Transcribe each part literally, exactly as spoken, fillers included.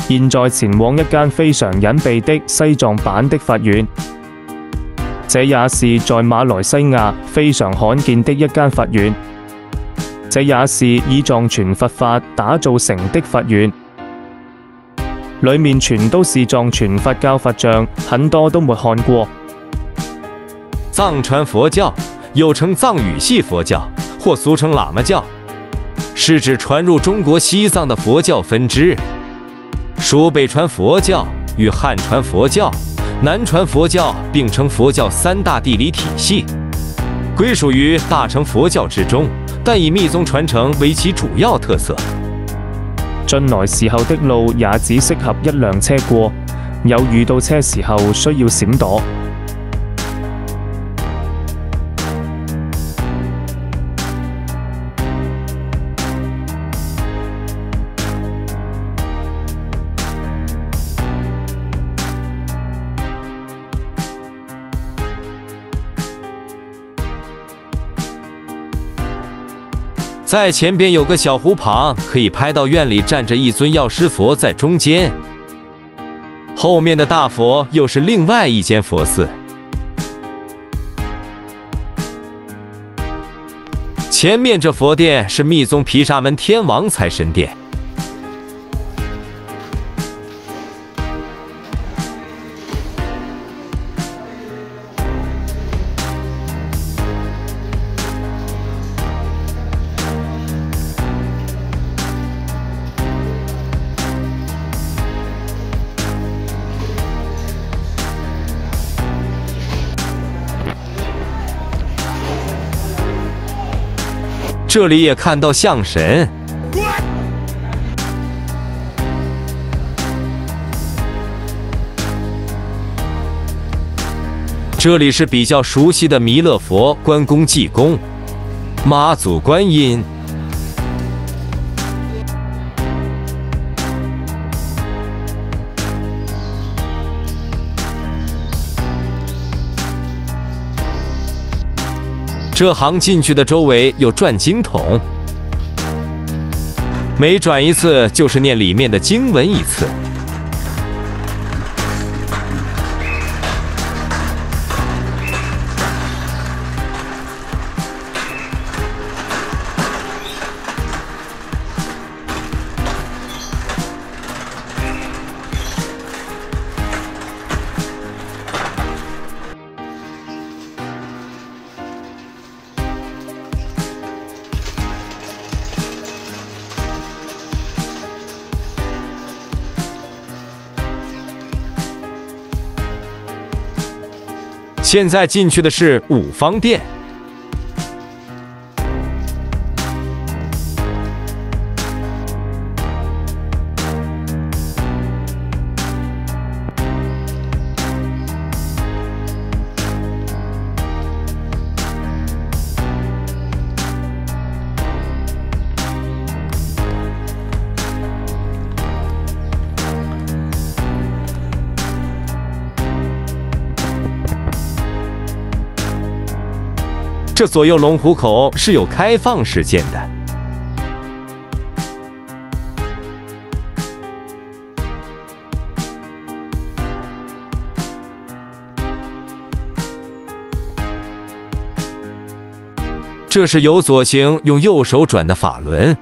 現在前往一間非常隱秘的西藏版的法院，這也是在馬來西亞非常罕見的一間法院。這也是以藏傳佛法打造成的法院，裡面全都是藏傳佛教佛像，很多都沒看過。 藏傳佛教又稱藏語系佛教，或俗稱喇嘛教，是指傳入中國西藏的佛教分支，屬北傳佛教與漢傳佛教、南傳佛教並稱佛教三大地理體系，歸屬於大乘佛教之中，但以密宗傳承為其主要特色。 進來時候的路也只適合一輛車過，有遇到車時候需要閃躲。 在前边有个小湖旁，可以拍到院里站着一尊药师佛在中间，后面的大佛又是另外一间佛寺。前面这佛殿是密宗毗沙门天王财神殿。这里也看到象神，这里是比较熟悉的弥勒佛、关公济公、妈祖观音。这行进去的周围有转经筒，每转一次就是念里面的经文一次。现在进去的是五方殿，这左右龙虎口是有开放式建的。这是由左行用右手转的法轮。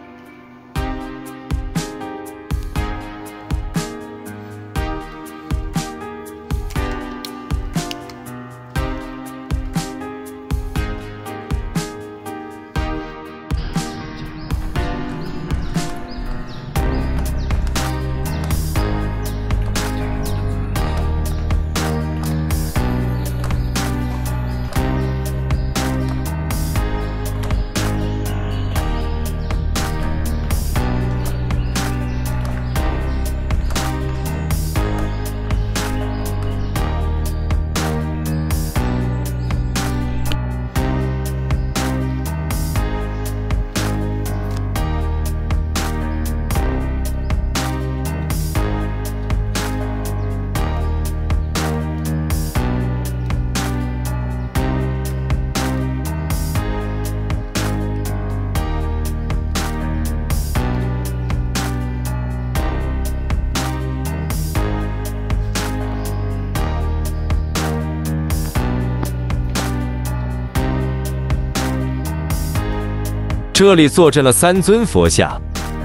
这里坐镇了三尊佛像。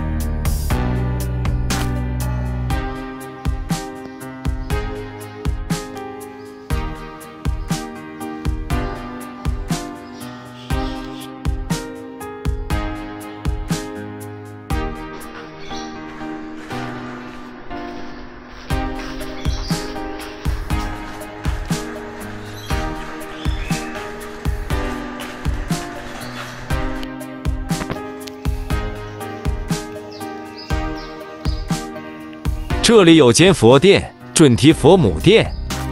这里有间佛殿，准提佛母殿。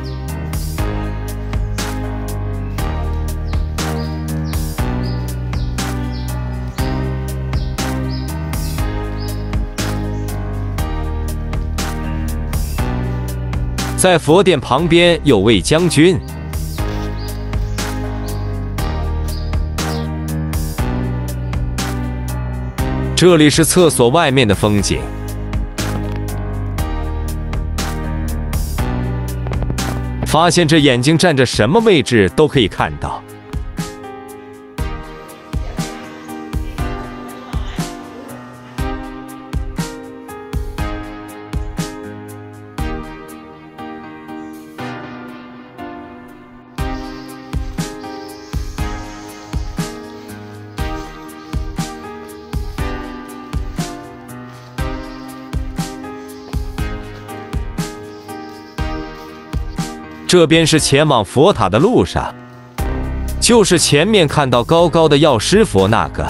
在佛殿旁边有位将军。这里是厕所外面的风景。发现这眼睛站着什么位置都可以看到。这边是前往佛塔的路上，就是前面看到高高的药师佛那个。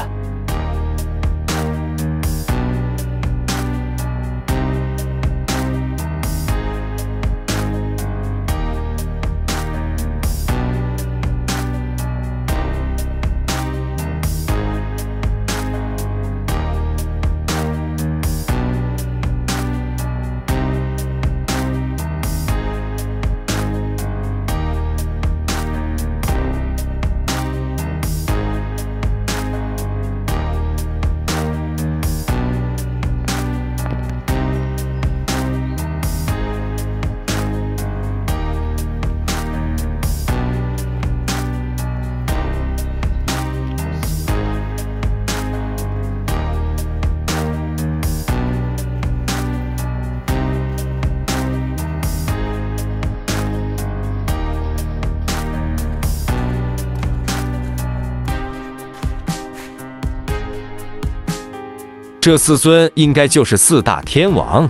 这四尊应该就是四大天王。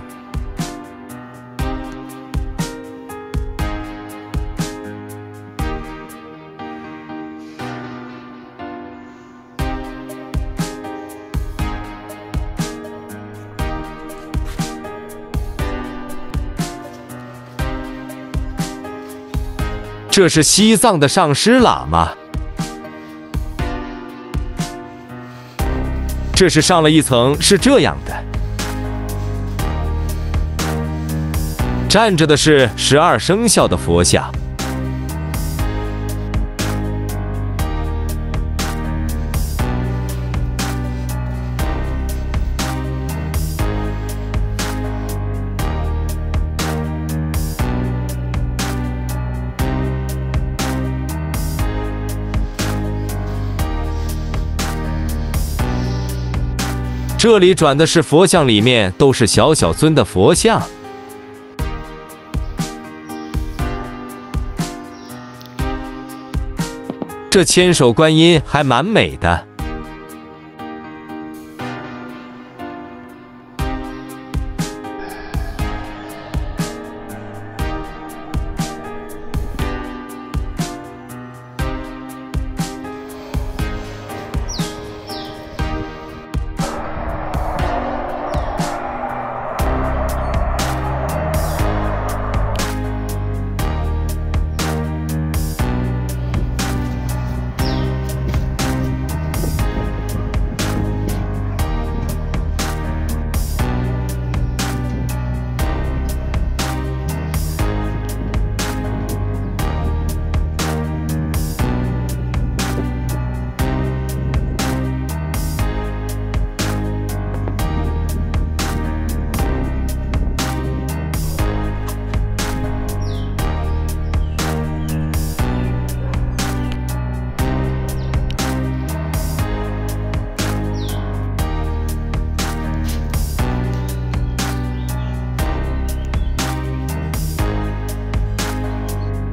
这是西藏的上师喇嘛。这是上了一层，是这样的。站着的是十二生肖的佛像。这里转的是佛像，里面都是小小尊的佛像。这千手观音还蛮美的。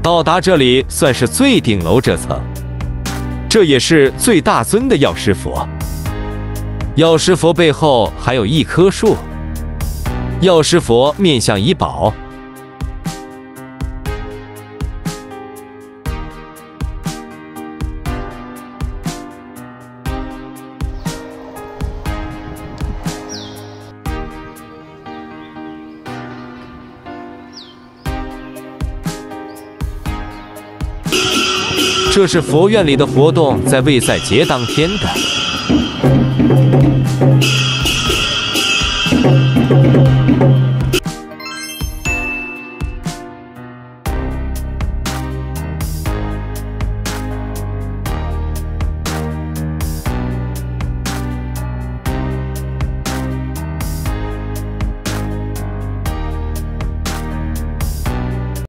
到达这里算是最顶楼这层，这也是最大尊的药师佛。药师佛背后还有一棵树，药师佛面向怡保。这是佛院里的活动，在卫赛节当天的。